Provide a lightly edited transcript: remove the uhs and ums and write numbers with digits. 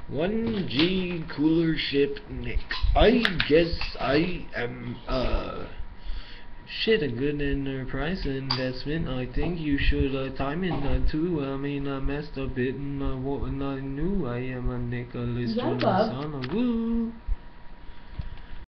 1G cooler ship Nick. I guess I am shit, a good enterprise investment. I think you should time it too. I mean, I messed up it and what I knew. I am a Nicholas Messana. Woo!